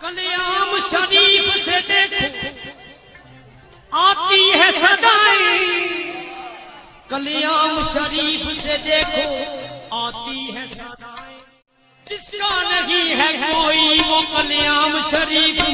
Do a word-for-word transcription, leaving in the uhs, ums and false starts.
कल्याम शरीफ से देखो आती है सदाएं, कल्याम शरीफ से देखो आती है सदाएं। जिसका नहीं है कोई वो कल्याम शरीफ